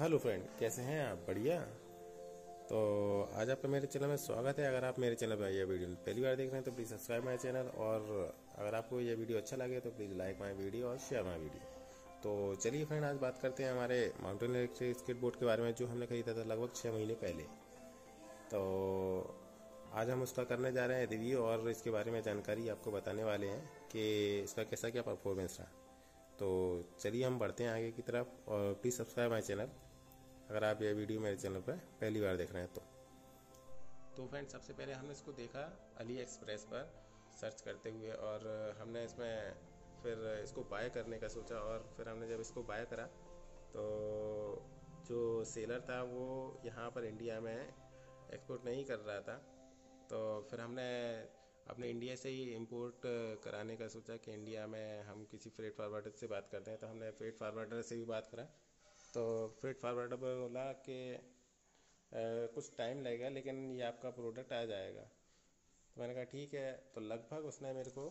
Hello friend, कैसे हैं आप? बढ़िया। तो आज आपका मेरे चैनल में स्वागत है। अगर आप मेरे चैनल पर यह वीडियो पहली बार देख रहे हैं तो प्लीज़ सब्सक्राइब माय चैनल, और अगर आपको यह वीडियो अच्छा लगे तो प्लीज़ लाइक माय वीडियो और शेयर माय वीडियो। तो चलिए फ्रेंड, आज बात करते हैं हमारे माउंटेन इलेक्ट्रिक स्केटबोर्ड के बारे में, जो हमने खरीदा था लगभग 6 महीने पहले। तो आज हम उसका करने जा रहे हैं रिव्यू, और इसके बारे में जानकारी आपको बताने वाले हैं कि इसका कैसा क्या परफॉर्मेंस रहा। तो चलिए हम बढ़ते हैं आगे की तरफ, और प्लीज़ सब्सक्राइब माय चैनल अगर आप ये वीडियो मेरे चैनल पर पहली बार देख रहे हैं तो फ्रेंड, सबसे पहले हमने इसको देखा अली एक्सप्रेस पर सर्च करते हुए, और हमने इसमें फिर इसको बाय करने का सोचा। और फिर हमने जब इसको बाय करा तो जो सेलर था वो यहाँ पर इंडिया में एक्सपोर्ट नहीं कर रहा था। तो फिर हमने अपने इंडिया से ही इंपोर्ट कराने का सोचा कि इंडिया में हम किसी फ्रेट फारवर्डर से बात करते हैं। तो हमने फ्रेट फारवर्डर से भी बात करा। तो फ्रेट फारवर्डर बोला कि कुछ टाइम लगेगा लेकिन ये आपका प्रोडक्ट आ जाएगा। तो मैंने कहा ठीक है। तो लगभग उसने मेरे को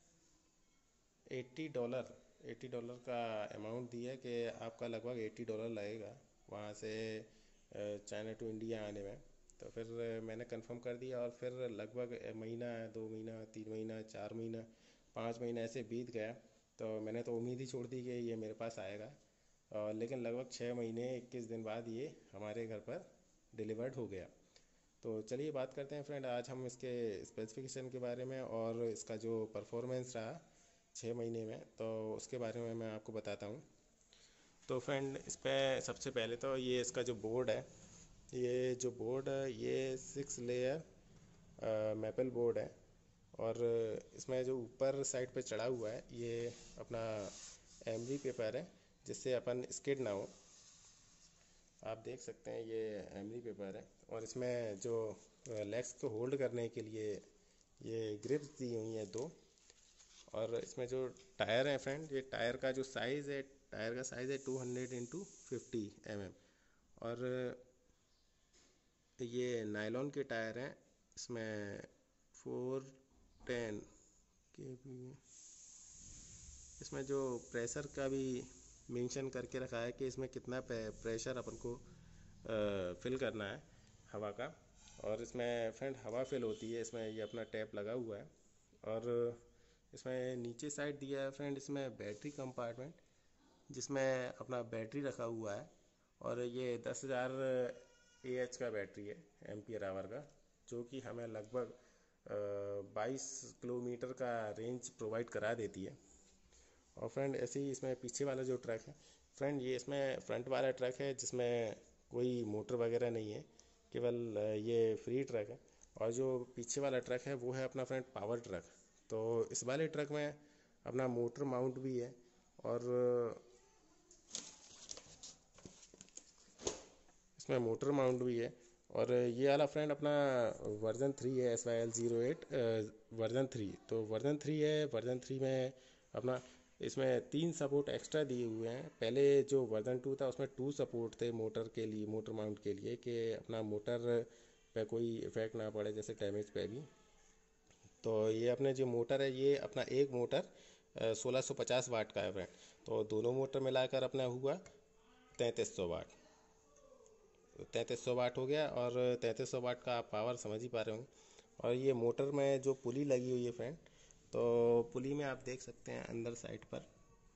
$80 का अमाउंट दिया कि आपका लगभग $80 लगेगा वहाँ से चाइना टू इंडिया आने में। तो फिर मैंने कंफर्म कर दिया, और फिर लगभग महीना, 2 महीना, 3 महीना, 4 महीना, 5 महीना ऐसे बीत गया। तो मैंने तो उम्मीद ही छोड़ दी कि ये मेरे पास आएगा। लेकिन लगभग 6 महीने 21 दिन बाद ये हमारे घर पर डिलीवर्ड हो गया। तो चलिए बात करते हैं फ्रेंड आज हम इसके स्पेसिफिकेशन के बारे में, और इसका जो परफॉर्मेंस रहा 6 महीने में, तो उसके बारे में मैं आपको बताता हूँ। तो फ्रेंड, इस पर सबसे पहले तो ये इसका जो बोर्ड है, ये जो बोर्ड है ये 6 लेयर मैपल बोर्ड है। और इसमें जो ऊपर साइड पे चढ़ा हुआ है ये अपना एमरी पेपर है, जिससे अपन स्किड ना हो। आप देख सकते हैं ये एमरी पेपर है। और इसमें जो लेग्स को होल्ड करने के लिए ये ग्रिप्स दी हुई हैं 2। और इसमें जो टायर है फ्रेंड, ये टायर का जो साइज़ है, टायर का साइज़ है 200x50 mm। और ये नायलॉन के टायर हैं। इसमें 410 के भी। इसमें जो प्रेशर का भी मेंशन करके रखा है कि इसमें कितना प्रेशर अपन को फिल करना है हवा का। और इसमें फ्रेंड हवा फिल होती है, इसमें ये अपना टैप लगा हुआ है। और इसमें नीचे साइड दिया है फ्रेंड, इसमें बैटरी कंपार्टमेंट, जिसमें अपना बैटरी रखा हुआ है। और ये 10,000 AH का बैटरी है, एम्पियर आवर का, जो कि हमें लगभग 22 किलोमीटर का रेंज प्रोवाइड करा देती है। और फ्रेंड ऐसे ही इसमें पीछे वाला जो ट्रक है फ्रेंड, ये इसमें फ्रंट वाला ट्रक है जिसमें कोई मोटर वगैरह नहीं है, केवल ये फ्री ट्रक है। और जो पीछे वाला ट्रक है वो है अपना फ्रेंड पावर ट्रक। तो इस वाले ट्रक में अपना मोटर माउंट भी है। और इसमें मोटर माउंट भी है। और ये वाला फ्रेंड अपना वर्जन 3 है, SYL08 वर्जन 3। तो वर्जन 3 है। वर्जन 3 में अपना इसमें 3 सपोर्ट एक्स्ट्रा दिए हुए हैं। पहले जो वर्जन 2 था उसमें 2 सपोर्ट थे मोटर के लिए, मोटर माउंट के लिए, कि अपना मोटर पे कोई इफेक्ट ना पड़े, जैसे डैमेज पे भी। तो ये अपने जो मोटर है, ये अपना एक मोटर 1650 वाट का है फ्रेंड। तो दोनों मोटर मिलाकर अपना हुआ 3300 वाट। 3300 वाट हो गया। और 3300 वाट का आप पावर समझ ही पा रहे होंगे। और ये मोटर में जो पुली लगी हुई है फ्रेंड, तो पुली में आप देख सकते हैं अंदर साइड पर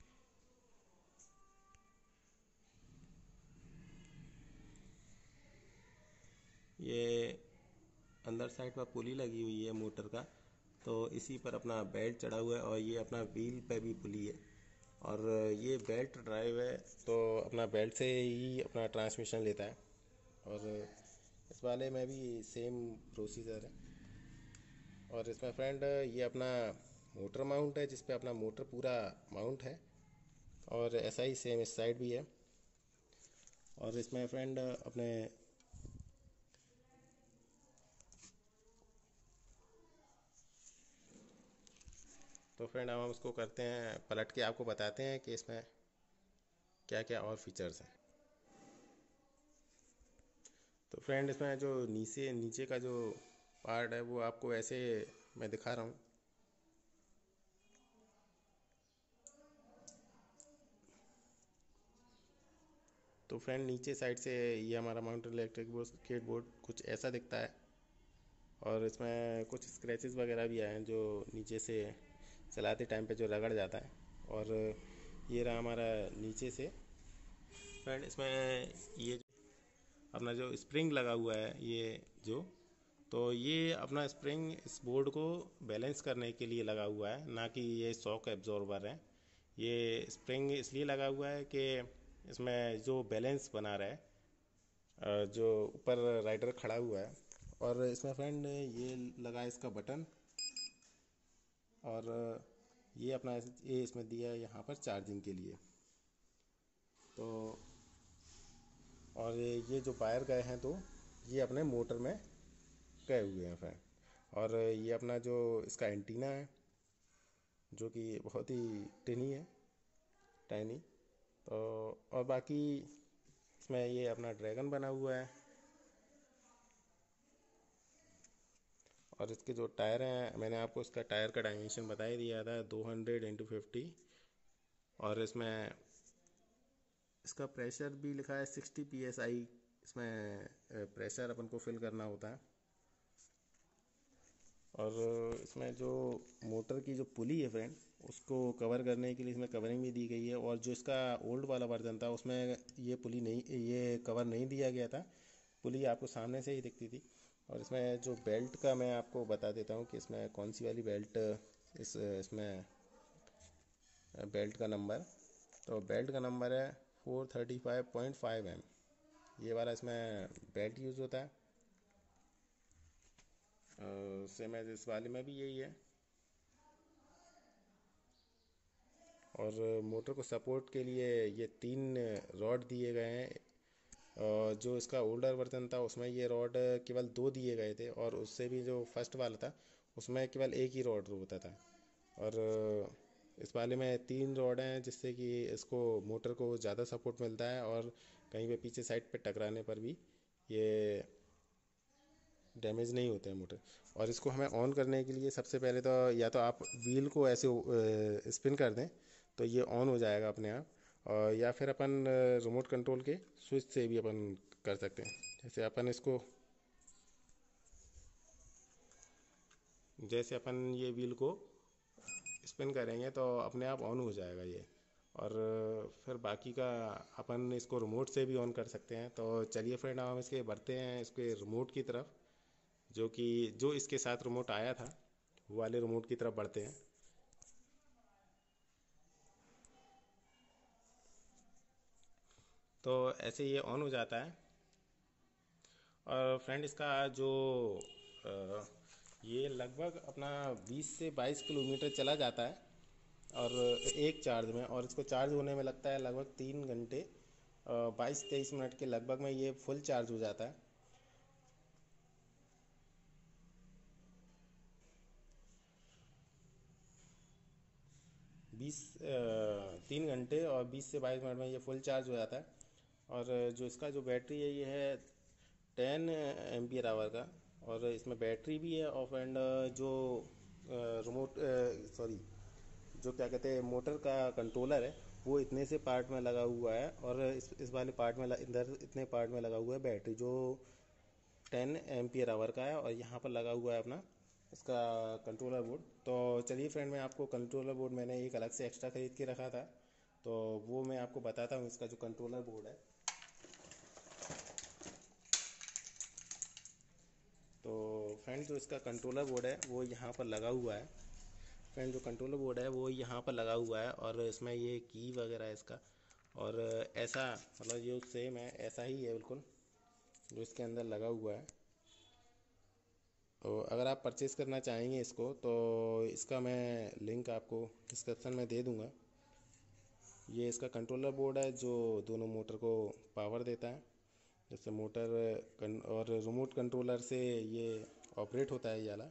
ये अंदर साइड पर पुली लगी हुई है मोटर का। तो इसी पर अपना बेल्ट चढ़ा हुआ है, और ये अपना व्हील पे भी पुली है। और ये बेल्ट ड्राइव है, तो अपना बेल्ट से ही अपना ट्रांसमिशन लेता है। और इस वाले में भी सेम प्रोसीजर है। और इसमें फ्रेंड ये अपना मोटर माउंट है, जिस पे अपना मोटर पूरा माउंट है। और ऐसा ही सेम इस साइड भी है। और इसमें फ्रेंड अपने तो फ्रेंड अब हम उसको करते हैं पलट के, आपको बताते हैं कि इसमें क्या क्या और फीचर्स हैं। तो फ्रेंड, इसमें जो नीचे नीचे का जो पार्ट है वो आपको ऐसे मैं दिखा रहा हूँ। तो तो फ्रेंड नीचे साइड से ये हमारा माउंटेन इलेक्ट्रिक बोर्ड बोर्ड कुछ ऐसा दिखता है, और इसमें कुछ स्क्रैचेस वगैरह भी आए हैं जो नीचे से चलाते टाइम पे जो रगड़ जाता है। और ये रहा हमारा नीचे से फ्रेंड, इसमें ये अपना जो स्प्रिंग लगा हुआ है ये जो, तो ये अपना स्प्रिंग इस बोर्ड को बैलेंस करने के लिए लगा हुआ है, ना कि ये शॉक एब्जॉर्बर है। ये स्प्रिंग इसलिए लगा हुआ है कि इसमें जो बैलेंस बना रहा है, जो ऊपर राइडर खड़ा हुआ है। और इसमें फ्रेंड ये लगा है इसका बटन, और ये अपना ये इसमें दिया है यहाँ पर चार्जिंग के लिए। तो और ये जो वायर गए हैं तो ये अपने मोटर में गए हुए हैं फ्रेंड। और ये अपना जो इसका एंटीना है जो कि बहुत ही टिनी है, टाइनी। तो और बाकी इसमें ये अपना ड्रैगन बना हुआ है। और इसके जो टायर हैं, मैंने आपको इसका टायर का डायमेंशन बता ही दिया था, 200x50। और इसमें इसका प्रेशर भी लिखा है 60 psi। इसमें प्रेशर अपन को फिल करना होता है। और इसमें जो मोटर की जो पुली है फ्रेंड, उसको कवर करने के लिए इसमें कवरिंग भी दी गई है। और जो इसका ओल्ड वाला वर्जन था उसमें ये पुली नहीं, ये कवर नहीं दिया गया था, पुली आपको सामने से ही दिखती थी। और इसमें जो बेल्ट का मैं आपको बता देता हूँ कि इसमें कौन सी वाली बेल्ट, इसमें बेल्ट का नंबर, तो बेल्ट का नंबर है 435.5 M। ये वाला इसमें बेल्ट यूज़ होता है। सेम एज इस वाले में भी यही है। और मोटर को सपोर्ट के लिए ये 3 रॉड दिए गए हैं। जो इसका ओल्डर वर्जन था उसमें ये रॉड केवल 2 दिए गए थे, और उससे भी जो फर्स्ट वाला था उसमें केवल एक ही रॉड होता था। और इस वाले में 3 रॉड हैं, जिससे कि इसको मोटर को ज़्यादा सपोर्ट मिलता है, और कहीं पे पीछे साइड पे टकराने पर भी ये डैमेज नहीं होते हैं मोटर। और इसको हमें ऑन करने के लिए सबसे पहले तो या तो आप व्हील को ऐसे स्पिन कर दें तो ये ऑन हो जाएगा अपने आप, और या फिर अपन रिमोट कंट्रोल के स्विच से भी अपन कर सकते हैं। जैसे अपन ये व्हील को स्पिन करेंगे तो अपने आप ऑन हो जाएगा ये। और फिर बाकी का अपन इसको रिमोट से भी ऑन कर सकते हैं। तो चलिए फ्रेंड, हम इसके बढ़ते हैं इसके रिमोट की तरफ, जो इसके साथ रिमोट आया था वो वाले रिमोट की तरफ बढ़ते हैं। तो ऐसे ये ऑन हो जाता है। और फ्रेंड इसका जो अ, ये लगभग अपना 20 से 22 किलोमीटर चला जाता है, और एक चार्ज में। और इसको चार्ज होने में लगता है लगभग 3 घंटे, 22-23 मिनट के लगभग में ये फुल चार्ज हो जाता है। 3 घंटे और 20 से 22 मिनट में ये फुल चार्ज हो जाता है। और जो इसका जो बैटरी है ये है 10 एम्पियर आवर का। और इसमें बैटरी भी है, और फ्रेंड जो रिमोट सॉरी जो क्या कहते हैं मोटर का कंट्रोलर है वो इतने से पार्ट में लगा हुआ है। और इस वाले पार्ट में इधर इतने पार्ट में लगा हुआ है बैटरी, जो 10 एम्पियर आवर का है। और यहाँ पर लगा हुआ है अपना इसका कंट्रोलर बोर्ड। तो चलिए फ्रेंड, मैं आपको कंट्रोलर बोर्ड मैंने एक अलग से एक्स्ट्रा ख़रीद के रखा था, तो वो मैं आपको बताता हूँ। इसका जो कंट्रोलर बोर्ड है, तो फ्रेंड जो इसका कंट्रोलर बोर्ड है वो यहाँ पर लगा हुआ है। फ्रेंड जो कंट्रोलर बोर्ड है वो यहाँ पर लगा हुआ है, और इसमें ये की वगैरह है इसका। और ऐसा मतलब जो सेम है ऐसा ही है बिल्कुल जो इसके अंदर लगा हुआ है। तो अगर आप परचेज़ करना चाहेंगे इसको तो इसका मैं लिंक आपको डिस्क्रिप्शन में दे दूँगा। ये इसका कंट्रोलर बोर्ड है जो दोनों मोटर को पावर देता है। जैसे और रिमोट कंट्रोलर से ये ऑपरेट होता है ये वाला।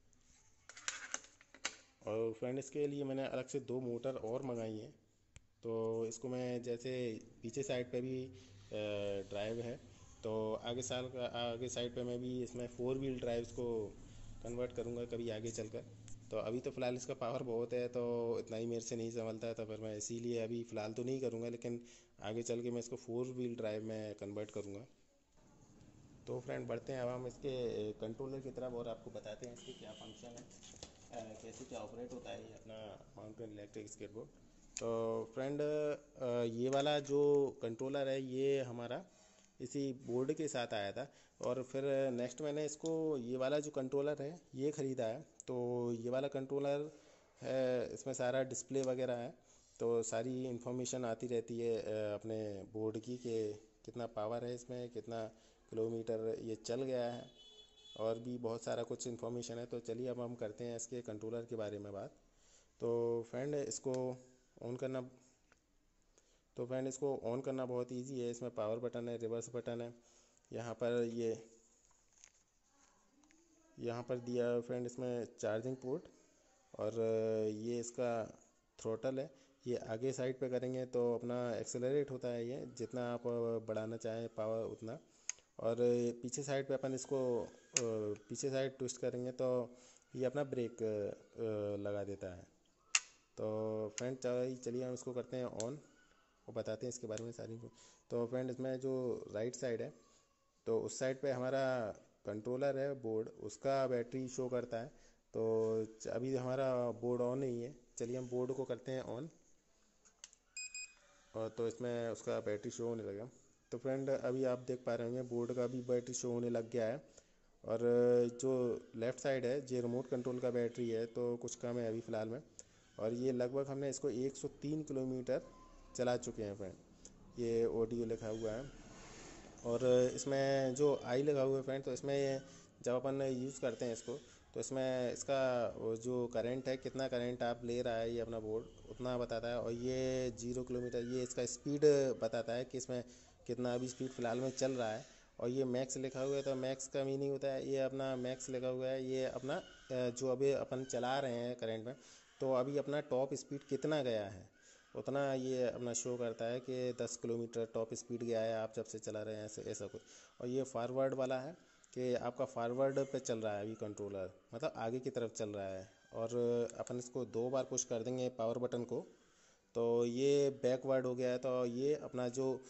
और फ्रेंड इसके लिए मैंने अलग से 2 मोटर और मंगाई हैं। तो इसको मैं जैसे पीछे साइड पे भी ड्राइव है, तो आगे साइड पे मैं भी इसमें 4 व्हील ड्राइव्स को कन्वर्ट करूँगा कभी आगे चलकर। तो अभी तो फ़िलहाल इसका पावर बहुत है, तो इतना ही मेरे से नहीं संभलता है, तो फिर मैं इसीलिए अभी फ़िलहाल तो नहीं करूँगा, लेकिन आगे चल के मैं इसको 4 व्हील ड्राइव में कन्वर्ट करूँगा। तो फ्रेंड बढ़ते हैं अब हम इसके कंट्रोलर की तरफ और आपको बताते हैं इसके क्या फंक्शन है, कैसे क्या ऑपरेट होता है ये अपना माउंटेन इलेक्ट्रिक स्केटबोर्ड। तो फ्रेंड ये वाला जो कंट्रोलर है ये हमारा इसी बोर्ड के साथ आया था, और फिर नेक्स्ट मैंने इसको ये वाला जो कंट्रोलर है ये ख़रीदा है। तो ये वाला कंट्रोलर है, इसमें सारा डिस्प्ले वगैरह है, तो सारी इन्फॉर्मेशन आती रहती है अपने बोर्ड की कि कितना पावर है इसमें, कितना किलोमीटर ये चल गया है, और भी बहुत सारा कुछ इन्फॉर्मेशन है। तो चलिए अब हम करते हैं इसके कंट्रोलर के बारे में बात। तो फ्रेंड इसको ऑन करना तो फ्रेंड इसको ऑन करना बहुत इजी है। इसमें पावर बटन है, रिवर्स बटन है, यहाँ पर यहाँ पर दिया है फ्रेंड इसमें चार्जिंग पोर्ट, और ये इसका थ्रोटल है। ये आगे साइड पे करेंगे तो अपना एक्सेलरेट होता है, ये जितना आप बढ़ाना चाहें पावर उतना। और पीछे साइड पे अपन इसको पीछे साइड ट्विस्ट करेंगे तो ये अपना ब्रेक लगा देता है। तो फ्रेंड चलिए हम इसको करते हैं ऑन और बताते हैं इसके बारे में सारी। तो फ्रेंड इसमें जो राइट साइड है, तो उस साइड पे हमारा कंट्रोलर है बोर्ड, उसका बैटरी शो करता है। तो अभी हमारा बोर्ड ऑन नहीं है, चलिए हम बोर्ड को करते हैं ऑन, और तो इसमें उसका बैटरी शो होने लगा। तो फ्रेंड अभी आप देख पा रहे होंगे बोर्ड का भी बैटरी शो होने लग गया है। और जो लेफ़्ट साइड है ये रिमोट कंट्रोल का बैटरी है, तो कुछ कम है अभी फ़िलहाल में। और ये लगभग हमने इसको 103 किलोमीटर चला चुके हैं फ्रेंड, ये ऑडियो लिखा हुआ है। और इसमें जो आई लगा हुआ है फ्रेंड, तो इसमें जब अपन यूज़ करते हैं इसको, तो इसमें इसका वो जो करंट है, कितना करंट आप ले रहा है ये अपना बोर्ड उतना बताता है। और ये 0 किलोमीटर ये इसका स्पीड बताता है कि इसमें कितना अभी स्पीड फ़िलहाल में चल रहा है। और ये मैक्स लिखा हुआ है, तो मैक्स का मीनिंग होता है ये अपना मैक्स लिखा हुआ है, ये अपना जो अभी अपन चला रहे हैं करंट में, तो अभी अपना टॉप स्पीड कितना गया है उतना ये अपना शो करता है कि 10 किलोमीटर टॉप स्पीड गया है आप जब से चला रहे हैं, ऐसे ऐसा कुछ। और ये फारवर्ड वाला है कि आपका फारवर्ड पे चल रहा है अभी कंट्रोलर, मतलब आगे की तरफ चल रहा है। और अपन इसको 2 बार पुश कर देंगे पावर बटन को, तो ये बैकवर्ड हो गया है। तो ये अपना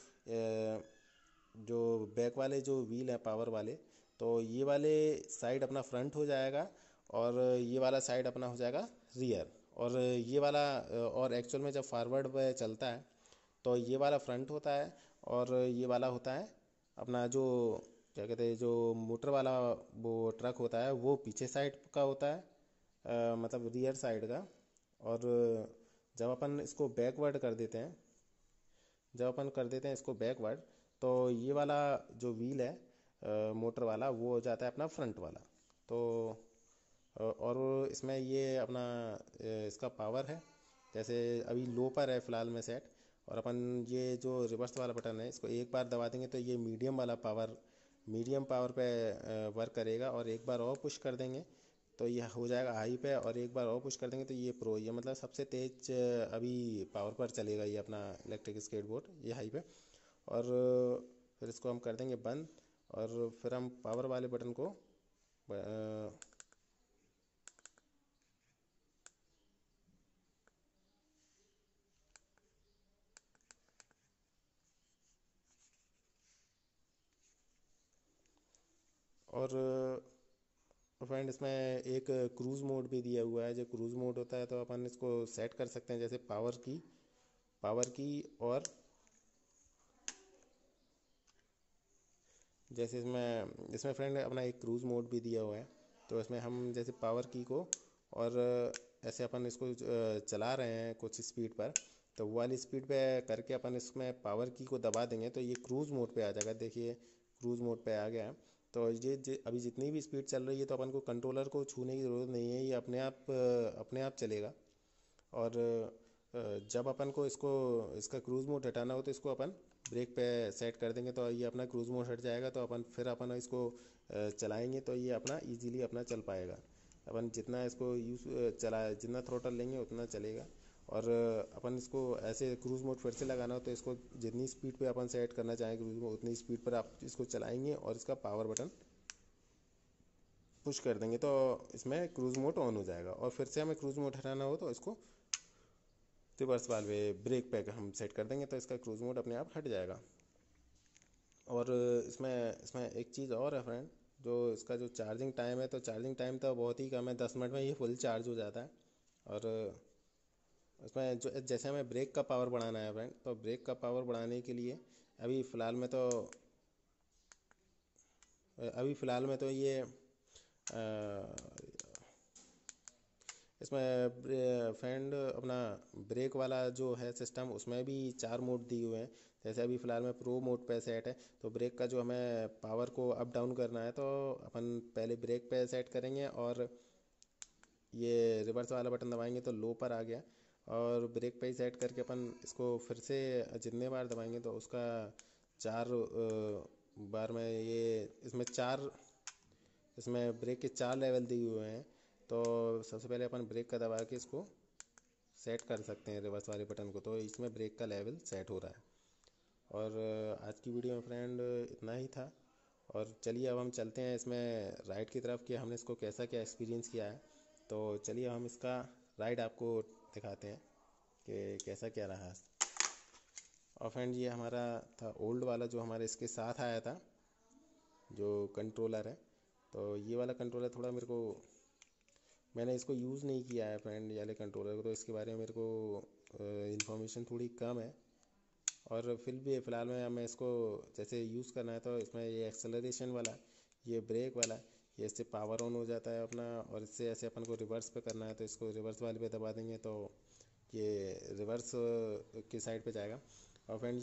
जो बैक वाले जो व्हील है पावर वाले, तो ये वाले साइड अपना फ्रंट हो जाएगा, और ये वाला साइड अपना हो जाएगा रियर। और ये वाला और एक्चुअल में जब फॉरवर्ड पे चलता है तो ये वाला फ्रंट होता है, और ये वाला होता है अपना जो क्या कहते हैं जो मोटर वाला वो ट्रक होता है वो पीछे साइड का होता है, मतलब रियर साइड का। और जब अपन इसको बैकवर्ड कर देते हैं जब अपन कर देते हैं इसको बैकवर्ड, तो ये वाला जो व्हील है मोटर वाला वो हो जाता है अपना फ्रंट वाला। तो और इसमें ये अपना इसका पावर है, जैसे अभी लो पर है फ़िलहाल में सेट। और अपन ये जो रिवर्स वाला बटन है इसको एक बार दबा देंगे तो ये मीडियम पावर पे वर्क करेगा, और एक बार और पुश कर देंगे तो ये हो जाएगा हाई पे, और एक बार और पुश कर देंगे तो ये प्रो, ये मतलब सबसे तेज अभी पावर पर चलेगा ये अपना इलेक्ट्रिक स्केटबोर्ड, ये हाई पे। और फिर इसको हम कर देंगे बंद, और फिर हम पावर वाले बटन को और फ्रेंड इसमें एक क्रूज़ मोड भी दिया हुआ है। जो क्रूज़ मोड होता है तो अपन इसको सेट कर सकते हैं, जैसे पावर की और जैसे इसमें फ्रेंड अपना एक क्रूज़ मोड भी दिया हुआ है। तो इसमें हम जैसे पावर की को और ऐसे अपन इसको चला रहे हैं कुछ स्पीड पर, तो वो वाली स्पीड पे करके अपन इसमें पावर की को दबा देंगे तो ये क्रूज़ मोड पे आ जाएगा। देखिए क्रूज़ मोड पे आ गया है। तो ये अभी जितनी भी स्पीड चल रही है तो अपन को कंट्रोलर को छूने की ज़रूरत नहीं है, ये अपने आप चलेगा। और जब अपन को इसका क्रूज़ मोड हटाना हो तो इसको अपन ब्रेक पे सेट कर देंगे तो ये अपना क्रूज़ मोड हट जाएगा। तो फिर अपन इसको चलाएंगे तो ये अपना इजीली अपना चल पाएगा। अपन जितना इसको जितना थ्रोटल लेंगे उतना चलेगा। और अपन इसको ऐसे क्रूज़ मोड फिर से लगाना हो तो इसको जितनी स्पीड पे अपन सेट करना चाहें क्रूज़ मोड उतनी स्पीड पर आप इसको चलाएंगे और इसका पावर बटन पुश कर देंगे तो इसमें क्रूज़ मोड ऑन हो जाएगा। और फिर से हमें क्रूज़ मोड हटाना हो तो इसको रिवर्स वाल्व ब्रेक पे हम सेट कर देंगे तो इसका क्रूज़ मोड अपने आप हट जाएगा। और इसमें इसमें एक चीज़ और है फ्रेंड, जो इसका जो चार्जिंग टाइम है, तो चार्जिंग टाइम तो बहुत ही कम है, 10 मिनट में ये फुल चार्ज हो जाता है। और इसमें जो जैसे हमें ब्रेक का पावर बढ़ाना है फ्रेंड, तो ब्रेक का पावर बढ़ाने के लिए अभी फ़िलहाल में तो ये इसमें फ्रेंड अपना ब्रेक वाला जो है सिस्टम, उसमें भी 4 मोड दिए हुए हैं। जैसे अभी फ़िलहाल में प्रो मोड पे सेट है, तो ब्रेक का जो हमें पावर को अप डाउन करना है तो अपन पहले ब्रेक पे सेट करेंगे, और ये रिवर्स वाला बटन दबाएंगे तो लो पर आ गया। और ब्रेक पे ही सेट करके अपन इसको फिर से जितने बार दबाएंगे तो उसका 4 बार में ये इसमें ब्रेक के 4 लेवल दिए हुए हैं। तो सबसे पहले अपन ब्रेक का दबा के इसको सेट कर सकते हैं रिवर्स वाले बटन को, तो इसमें ब्रेक का लेवल सेट हो रहा है। और आज की वीडियो में फ्रेंड इतना ही था। और चलिए अब हम चलते हैं इसमें राइड की तरफ कि हमने इसको कैसा क्या एक्सपीरियंस किया है। तो चलिए हम इसका राइड आपको दिखाते हैं कि कैसा क्या रहा। और फ्रेंड ये हमारा था ओल्ड वाला जो हमारे इसके साथ आया था, जो कंट्रोलर है। तो ये वाला कंट्रोलर थोड़ा मैंने इसको यूज़ नहीं किया है फ्रेंड, ये वाले कंट्रोलर को, तो इसके बारे में मेरे को इन्फॉर्मेशन थोड़ी कम है। और फिर भी फ़िलहाल में हमें इसको जैसे यूज़ करना है तो इसमें ये एक्सेलरेशन वाला, ये ब्रेक वाला, ये इससे पावर ऑन हो जाता है अपना। और इससे ऐसे अपन को रिवर्स पे करना है तो इसको रिवर्स वाले पे दबा देंगे तो ये रिवर्स की साइड पे जाएगा। और फ्रेंड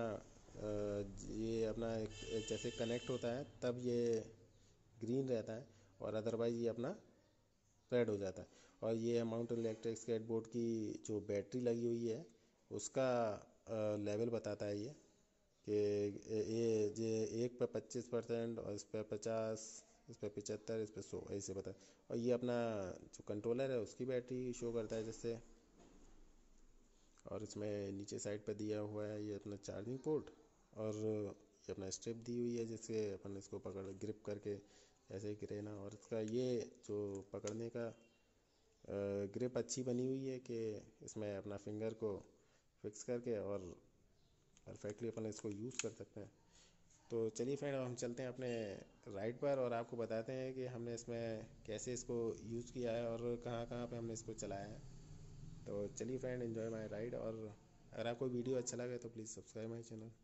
ये अपना जैसे कनेक्ट होता है तब ये ग्रीन रहता है, और अदरवाइज़ ये अपना रेड हो जाता है। और ये है माउंटेन इलेक्ट्रिक स्केटबोर्ड की जो बैटरी लगी हुई है, उसका लेवल बताता है ये कि ये एक पे 25%, और इस पे 50, इस पे 75, इस पे 100, ऐसे बता। और ये अपना जो कंट्रोलर है उसकी बैटरी शो करता है जैसे। और इसमें नीचे साइड पे दिया हुआ है ये अपना चार्जिंग पोर्ट, और ये अपना स्ट्रिप दी हुई है जिससे अपन इसको पकड़ ग्रिप करके ऐसे ही गिरे ना। और इसका ये जो पकड़ने का ग्रिप अच्छी बनी हुई है कि इसमें अपना फिंगर को फिक्स करके और परफेक्टली अपन इसको यूज़ कर सकते हैं। तो चलिए फ्रेंड हम चलते हैं अपने राइड पर और आपको बताते हैं कि हमने इसमें कैसे इसको यूज़ किया है और कहाँ कहाँ पे हमने इसको चलाया है। तो चलिए फ्रेंड, एंजॉय माय राइड। और अगर आपको वीडियो अच्छा लगे तो प्लीज़ सब्सक्राइब माय चैनल।